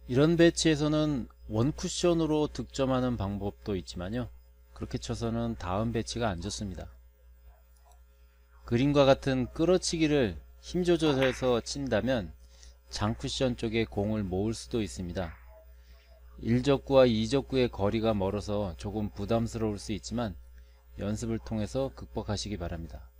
이런 배치에서는 원쿠션으로 득점하는 방법도 있지만요, 그렇게 쳐서는 다음 배치가 안 좋습니다. 그림과 같은 끌어치기를 힘 조절해서 친다면 장쿠션 쪽에 공을 모을 수도 있습니다. 1적구와 2적구의 거리가 멀어서 조금 부담스러울 수 있지만 연습을 통해서 극복하시기 바랍니다.